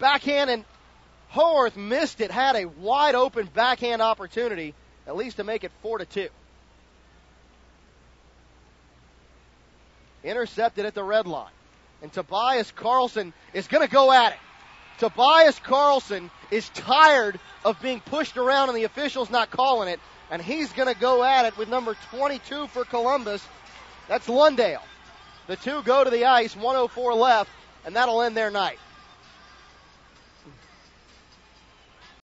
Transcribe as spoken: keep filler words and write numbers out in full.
backhand, and Haworth missed it, had a wide open backhand opportunity, at least to make it four to two. Intercepted at the red line. And Tobias Carlson is going to go at it. Tobias Carlson is tired of being pushed around and the officials not calling it, and he's going to go at it with number twenty-two for Columbus. That's Lundale. The two go to the ice, one oh four left, and that'll end their night.